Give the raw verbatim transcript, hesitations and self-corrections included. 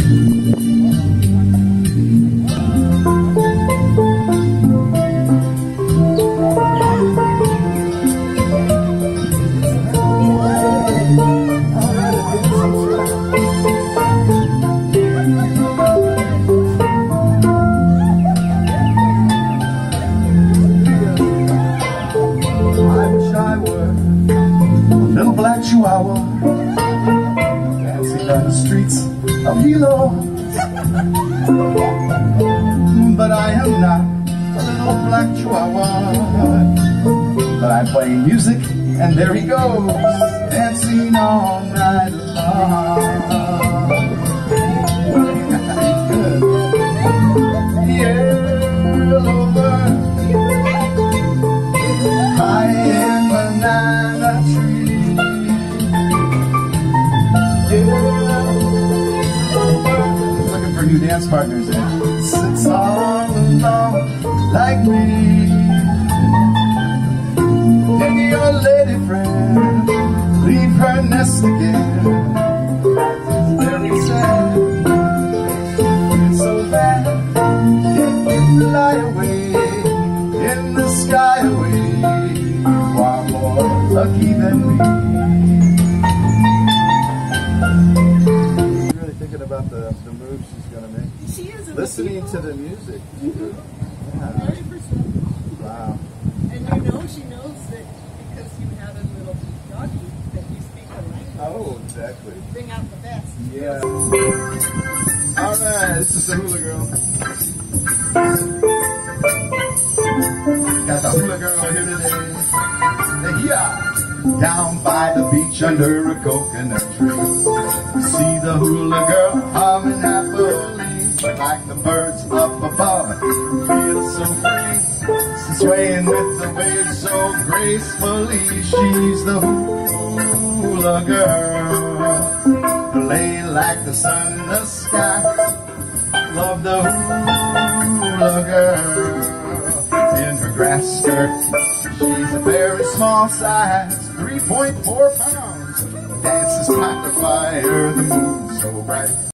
Little Black Chihuahua dancing down the streets of Hilo. But I am not a little Black Chihuahua. But I'm playing music, and there he goes, dancing all night long. Good. Yellow bird, high in banana tree. Looking for new dance partners, and sits all alone like me. Did your lady friend leave her nest again? Very sad, it's so bad. Can you fly away in the sky away? You are more lucky than me. About the, the moves she's going to make. She is listening to the music. Mm-hmm. Yeah. Very perceptive. Wow. And you know, she knows that because you had a little doggy that you speak her language. Oh, exactly. Bring out the best. Yeah. All right, this is the hula girl. Got the hula girl here today. Yeah. Down by the beach under a coconut tree, see the hula girl humming happily, like the birds up above, feel so free, swaying with the waves so gracefully. She's the hula girl, lay like the sun in the sky. Love the hula girl in her grass skirt. She's a very small size, three point four pounds. Dances like the fire, the moon so bright.